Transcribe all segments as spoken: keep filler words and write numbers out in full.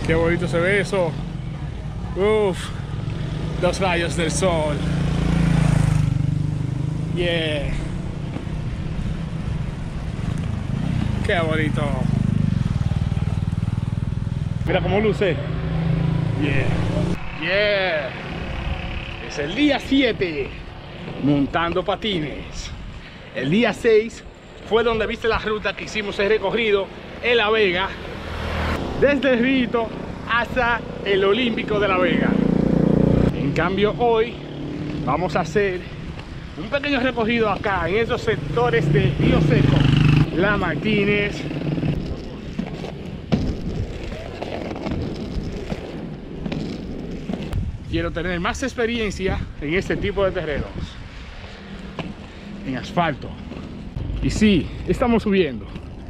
Qué bonito se ve eso. Uf, los rayos del sol. Yeah. Qué bonito. Mira cómo luce. Yeah. Yeah. Es el día siete montando patines. El día seis fue donde viste la ruta que hicimos el recorrido en La Vega, desde el Rito hasta el Olímpico de La Vega. En cambio hoy vamos a hacer un pequeño recorrido acá en esos sectores de Río Seco, La Martínez, quiero tener más experiencia en este tipo de terrenos, en asfalto. Y sí, estamos subiendo.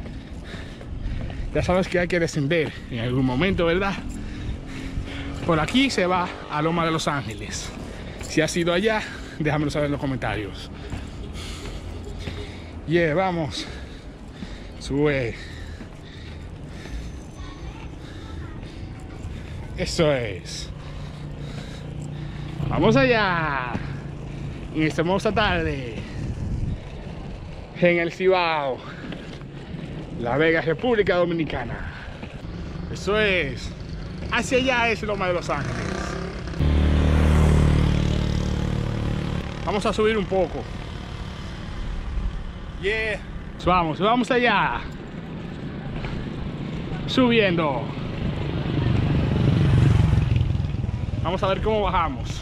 Ya sabes que hay que descender en algún momento, ¿verdad? Por aquí se va a Loma de Los Ángeles. Si has ido allá, déjamelo saber en los comentarios. Yeah, vamos. Sube. Eso es. Vamos allá. En esta hermosa tarde, en el Cibao, La Vega, República Dominicana. Eso es. Hacia allá es Loma de Los Ángeles. Vamos a subir un poco. Yeah. Vamos, vamos allá. Subiendo. Vamos a ver cómo bajamos.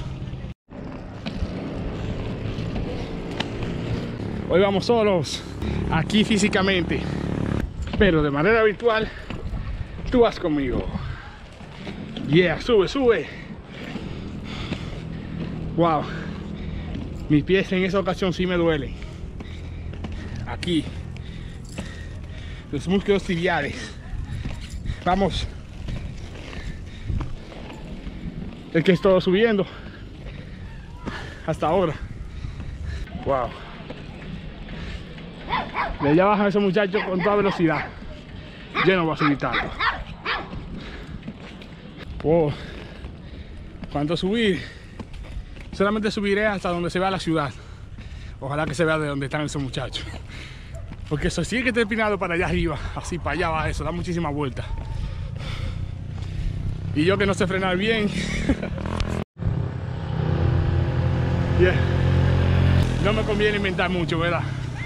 Hoy vamos solos, aquí físicamente, pero de manera virtual, tú vas conmigo. Yeah, sube, sube. Wow, mis pies en esa ocasión sí me duelen. Aquí, los músculos tibiales. Vamos. Es que estoy subiendo hasta ahora. Wow. De allá bajan esos muchachos con toda velocidad. Yo no voy a subir tanto. Wow. ¿Cuánto subir? Solamente subiré hasta donde se vea la ciudad. Ojalá que se vea de donde están esos muchachos. Porque eso sí que está empinado para allá arriba. Así para allá va eso, da muchísimas vueltas. Y yo que no sé frenar bien. Yeah. No me conviene inventar mucho, ¿verdad?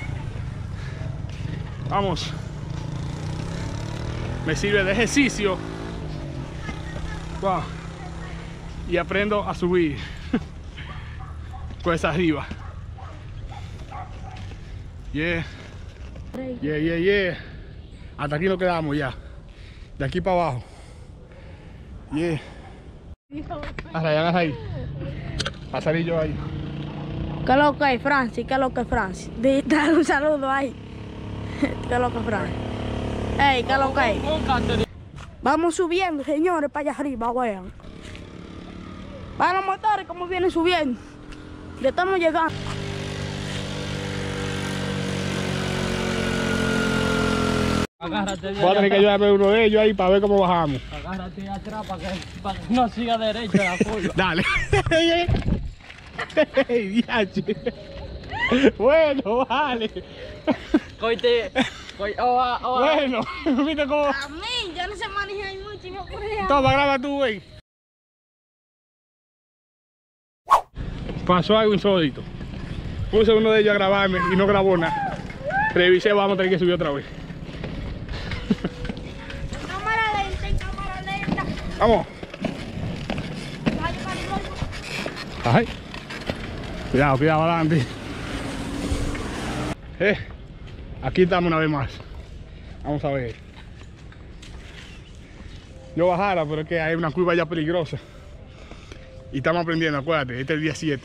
Vamos. Me sirve de ejercicio. Wow. Y aprendo a subir. Pues arriba. Yeah. Yeah, yeah, yeah. Hasta aquí nos quedamos ya. De aquí para abajo. Yeah. Agarra ahí, agarra ahí. A salir yo ahí. ¿Qué lo que es, Francis? ¿Qué lo que es, Francis? Dale un saludo ahí. ¿Qué lo que es, Francis? Ey, ¿qué lo que es? Vamos subiendo, señores, para allá arriba, vean. Van los motores como vienen subiendo. Ya estamos llegando. Agárrate Voy a tener que ayudarme uno de ellos ahí para ver cómo bajamos. Agárrate atrás para que, para que no siga derecho la curva. Dale. Diache. Bueno, vale. Coite, coite, oa, oa. Bueno, ¿viste cómo? A mí, yo no sé manejar mucho y me ocurría. Toma, graba tú, güey. Pasó algo insólito. Puse uno de ellos a grabarme y no grabó nada. Revisé, vamos a tener que subir otra vez. Cámara lenta, en cámara lenta. Vamos. Vaya, vaya, vaya. Ay. Cuidado, cuidado adelante. Eh, aquí estamos una vez más. Vamos a ver. Yo bajara, pero es que hay una curva ya peligrosa. Y estamos aprendiendo, acuérdate, este es el día siete.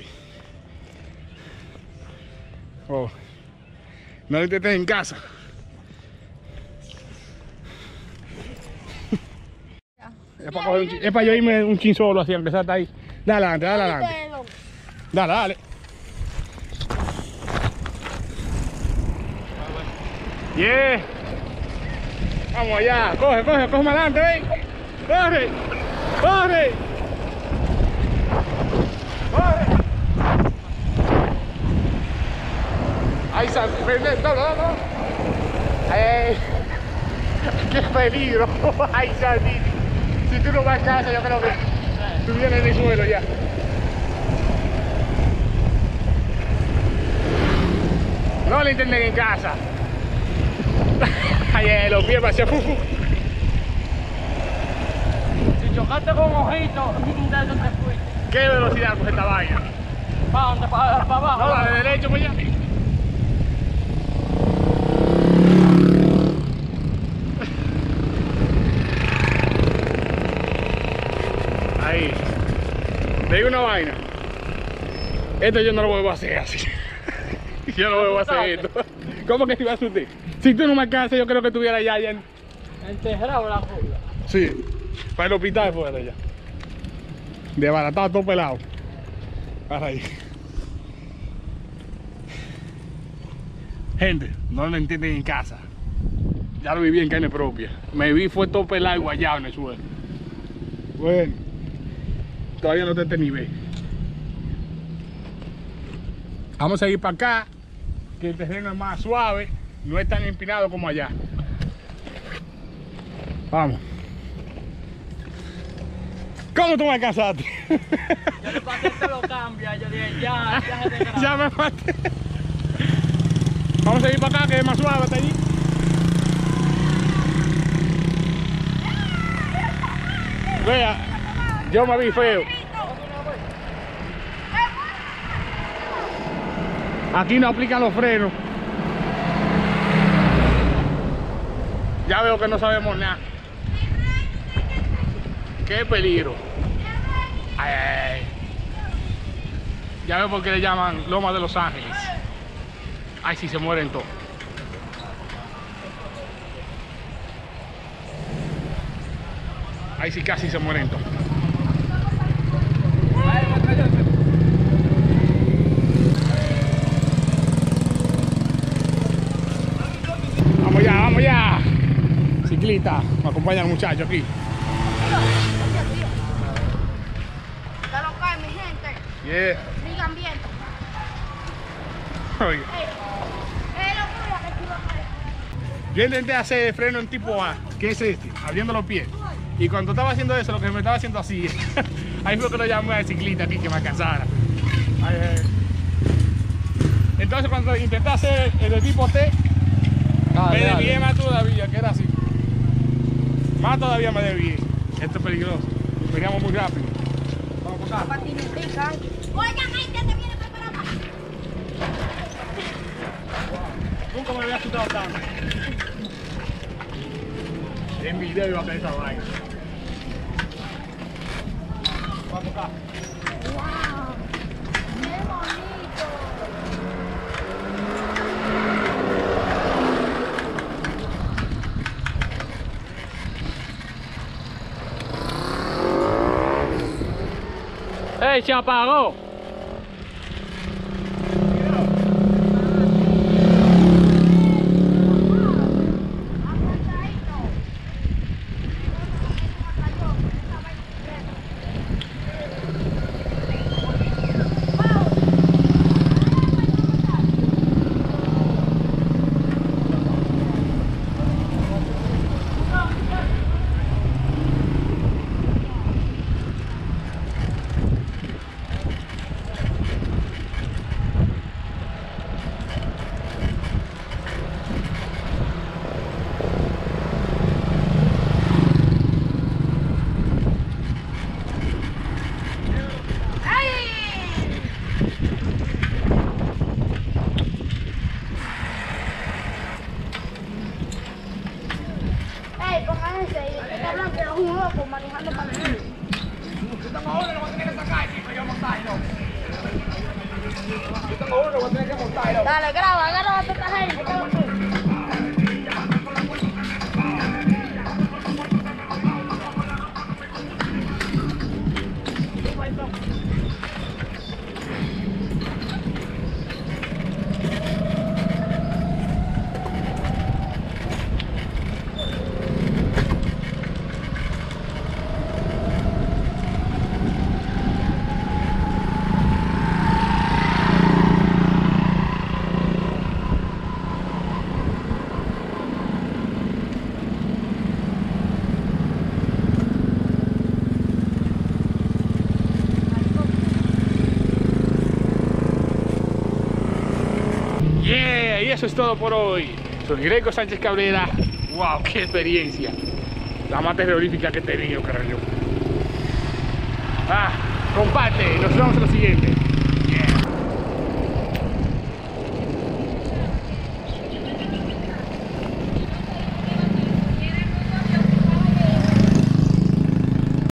Oh. No lo intentes en casa. Es para, coger un chin- es para yo irme un chin solo así, empezar hasta ahí. Dale adelante, dale adelante. Dale, dale. Yeah. Vamos allá. Coge, coge, coge más adelante, ven. ¡Corre! ¡Corre! ¡Corre! ¡Ay, San Fernando! ¡No, no, no! ¡Ay! ¡Qué peligro! ¡Ay, Santini! Si tú no vas a casa, yo creo que tú vienes en el suelo ya. No le entienden en casa. Ay, los pies hacia fu, fu. Si chocaste con ojito, ¿de dónde te fuiste? ¿Qué velocidad pues esta vaina? ¿Para dónde? ¿Para, para abajo? No, la de derecho pues ya. Ahí. Te digo una vaina. Esto yo no lo vuelvo a hacer así. Yo no vuelvo a hacer esto. ¿Cómo que te iba a asustar? Si tú no me alcanzas, yo creo que estuviera ya, ya en... ¿Enterrado la curva? Sí, para el hospital fuera ya. Desbaratado, todo pelado. Para ahí. Gente, no lo entienden en casa. Ya lo viví en carne propia. Me vi, fue todo pelado y guayado en el suelo. Bueno, todavía no está este nivel. Vamos a ir para acá, que el terreno es más suave, no es tan empinado como allá. Vamos. ¿Cómo tú me alcanzaste? Yo le pasé te lo cambia, yo dije, ya, ya se te graba. Ya me maté. Vamos a ir para acá, que es más suave hasta allí. Vea, yo me vi feo. Aquí no aplican los frenos. Ya veo que no sabemos nada. Qué peligro. Ay, ay, ay. Ya veo por qué le llaman Loma de Los Ángeles. Ay, si se mueren todos. Ay, si casi se mueren todos. Vamos ya, vamos ya. Ciclista, me acompaña el muchacho aquí. Está loca, mi gente. Yeah. Sigan bien. Oye, Eh, locura que tú lo haces. yo intenté hacer freno en tipo A, que es este, abriendo los pies. Y cuando estaba haciendo eso, lo que me estaba haciendo así, ahí fue que lo llamé al ciclista aquí que me alcanzara. Ay, ay. Entonces cuando intenté hacer el de tipo T, Dale, me dale. desvié más todavía, que era así. Más todavía me desvié. Esto es peligroso. Veníamos muy rápido. Vamos por acá. Patinetica. Oigan, ahí ya te viene preparado. Nunca me había asustado tanto. En video iba a hacer esa vaina. Vamos acá. ¡Wow! ¡Qué bonito! ¡Ey, se apagó! ¡Ey, pónganse ahí! Este cabrón que es un loco manejando para mí. Yo tengo uno, lo voy a tener que sacar, chico, yo montarlo. Yo tengo uno, lo voy a tener que montarlo. Dale, graba, graba a esta gente. graba tú. eso es todo por hoy. Soy Greco Sánchez Cabrera. Wow, qué experiencia. La más terrorífica que he tenido, carajo. Ah, comparte, nos vemos en lo siguiente.